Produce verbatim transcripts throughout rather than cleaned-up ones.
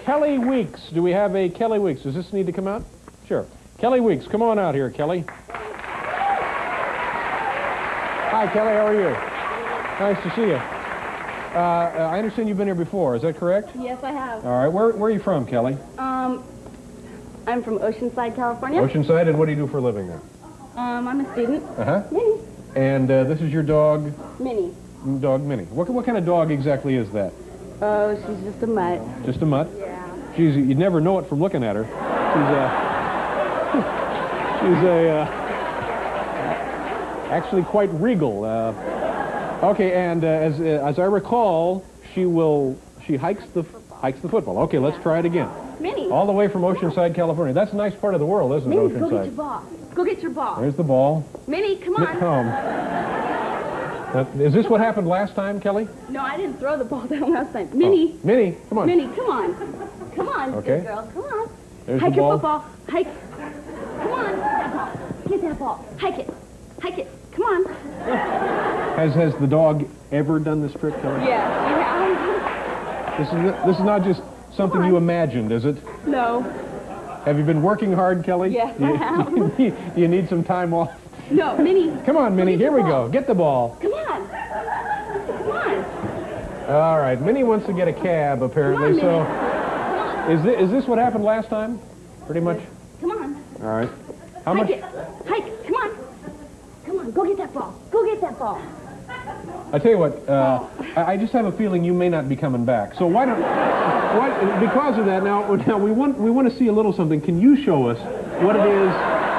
Kelly Weeks. Do we have a Kelly Weeks? Does this need to come out? Sure. Kelly Weeks, come on out here, Kelly. Hi, Kelly, how are you? Nice to see you. Uh, I understand you've been here before, is that correct? Yes, I have. All right, where, where are you from, Kelly? Um, I'm from Oceanside, California. Oceanside, and what do you do for a living there? Um, I'm a student. Uh-huh. Minnie. And uh, this is your dog? Minnie. Dog Minnie. What, what kind of dog exactly is that? Oh, she's just a mutt. Just a mutt? Yeah. She's, you'd never know it from looking at her. She's a, she's a, uh, actually quite regal. Uh, okay, and uh, as, uh, as I recall, she will, she hikes the, hikes the football. Okay, let's try it again. Minnie. All the way from Oceanside, California. That's a nice part of the world, isn't Minnie, it, Oceanside? go get your ball. Go get your ball. There's the ball. Minnie, come on. Um, uh, is this what happened last time, Kelly? No, I didn't throw the ball down last time. Minnie. Oh. Minnie, come on. Minnie, come on. Come on, Okay. good girl. Come on. There's Hike the your ball. football. Hike. Come on. Get that ball. Get that ball. Hike it. Hike it. Come on. Has, has the dog ever done this trick, Kelly? Yeah, yeah. This is, this is not just something you imagined, is it? No. Have you been working hard, Kelly? Yes, you, I have. You need, you need some time off? No, Minnie. Come on, Minnie. Get Here we ball. go. Get the ball. Come on. Come on. All right. Minnie wants to get a cab, apparently. Come on, so, Minnie. Come on. is this, is this what happened last time? Pretty much? Come on. All right. How Hike much? it. Hike. Come on. Come on. Go get that ball. Go get that ball. I tell you what, uh, I, I just have a feeling you may not be coming back. So why don't, why, because of that, now, now we want we want to see a little something. Can you show us what it is?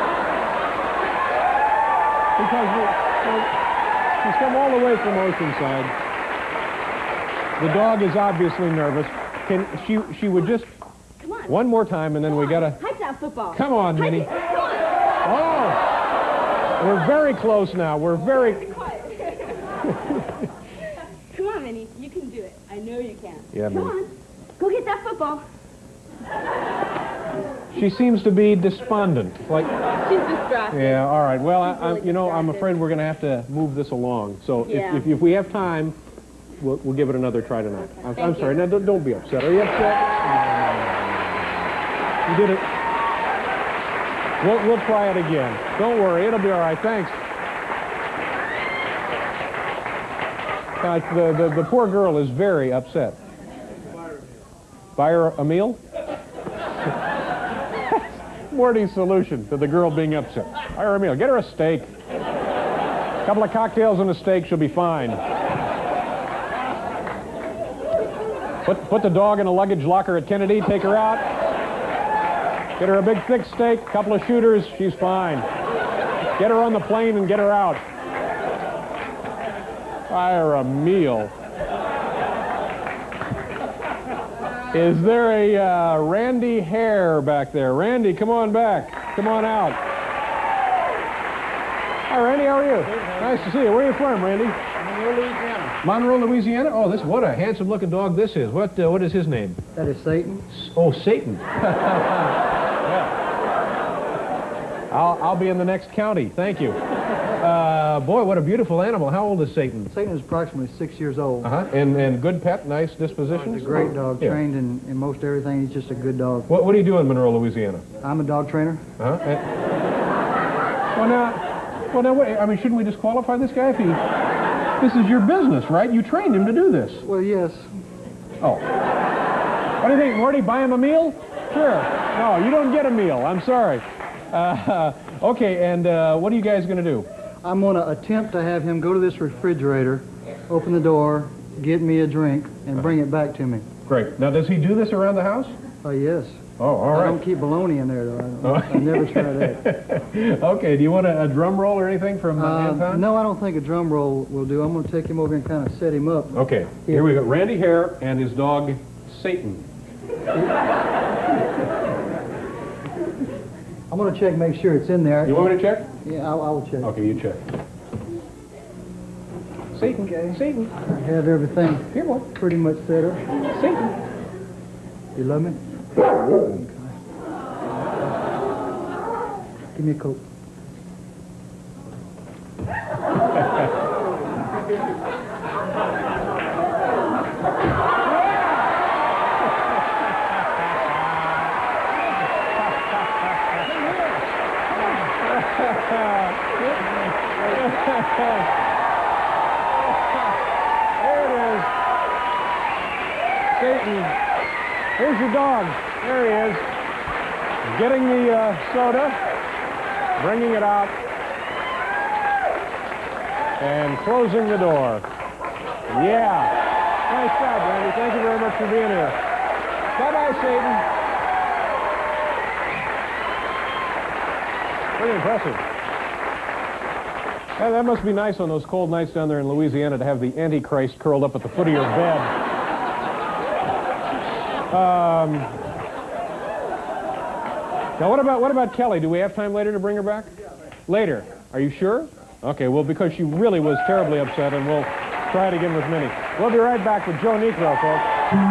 Because we, well, she's come all the way from Oceanside. The dog is obviously nervous. Can she? She would just Come on. one more time, and then Come we on. gotta. Hike that football. Come on, Hike Minnie. it. Come on. Oh, we're very close now. We're very. Quiet. Come on, Minnie. You can do it. I know you can. Yeah, Come Minnie. on. Go get that football. She seems to be despondent. Like. She's distracted. Yeah, all right. Well, I, I, really you know, I'm distracted. afraid we're going to have to move this along. So Yeah. if, if, if we have time, we'll, we'll give it another try tonight. I'm, Thank I'm you. sorry. Now, don't, don't be upset. Are you upset? You did it. We'll, we'll try it again. Don't worry. It'll be all right. Thanks. Uh, the, the, the poor girl is very upset. Buy her a meal? Morty's solution to the girl being upset. Buy her a meal. Get her a steak. A couple of cocktails and a steak, she'll be fine. Put, put the dog in a luggage locker at Kennedy, take her out. Get her a big thick steak, a couple of shooters, she's fine. Get her on the plane and get her out. Buy her a meal. Is there a uh, Randy Hare back there? Randy, come on back. Come on out. Hi, Randy, how are you? Nice to see you. Where are you from, Randy? Monroe, Louisiana. Monroe, Louisiana? Oh, this what a handsome-looking dog this is. What uh, what is his name? That is Satan. Oh, Satan. Yeah. I'll, I'll be in the next county. Thank you. Uh, boy, what a beautiful animal. How old is Satan? Satan is approximately six years old. Uh-huh. And, and good pet, nice disposition? He's a great dog, Yeah. trained in, in most everything. He's just a good dog. What, what do you do in Monroe, Louisiana? I'm a dog trainer. Uh-huh. And, well, now, well, now, wait, I mean, shouldn't we disqualify this guy if he... This is your business, right? You trained him to do this. Well, yes. Oh. What do you think, Morty? Buy him a meal? Sure. No, you don't get a meal. I'm sorry. Uh, okay, and uh, what are you guys going to do? I'm going to attempt to have him go to this refrigerator, open the door, get me a drink, and bring it back to me. Great. Now, does he do this around the house? Oh, yes. Oh, all I right. don't keep bologna in there, though. I, don't, Oh. I never try that. Okay, do you want a, a drum roll or anything from uh, Uh, Anton? no, I don't think a drum roll will do. I'm going to take him over and kind of set him up. Okay, here we go. Randy Hare and his dog, Satan. I'm going to check, make sure it's in there. You want me to check? Yeah, I, I will check. Okay, you check. Satan, Okay. Satan. I have everything Here, boy. pretty much set up. Satan. You love me? Okay. Give me a coat. There it is. Satan. Here's your dog. There he is. Getting the uh, soda, bringing it out, and closing the door. Yeah. Nice job, Randy. Thank you very much for being here. Bye-bye, Satan. Pretty impressive. Yeah, that must be nice on those cold nights down there in Louisiana to have the Antichrist curled up at the foot of your bed. Um, now, what about what about Kelly? Do we have time later to bring her back? Later. Are you sure? Okay, well, because she really was terribly upset, and we'll try it again with Minnie. We'll be right back with Joe Niekro, folks.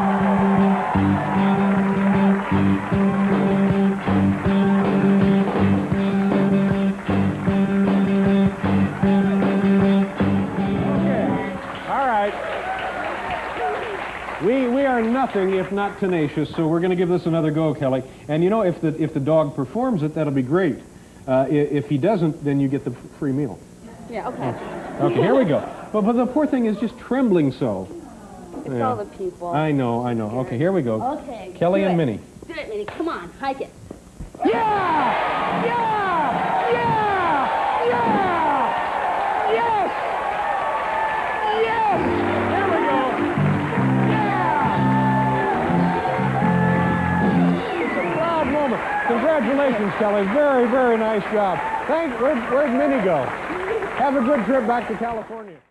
We, we are nothing if not tenacious, so we're going to give this another go, Kelly. And you know, if the, if the dog performs it, that'll be great. Uh, if he doesn't, then you get the free meal. Yeah, okay. Oh. Okay, here we go. But, but the poor thing is just trembling so. It's Yeah. all the people. I know, I know. Okay, here we go. Okay. Kelly do and it. Minnie. Do it, Minnie. Come on, hike it. Yeah! Yeah! Yeah! Yeah! Yes! Yes! Here we go. Yeah! It's a proud moment. Congratulations, Kelly. Very, very nice job. Thank. Where'd, where'd Minnie go? Have a good trip back to California.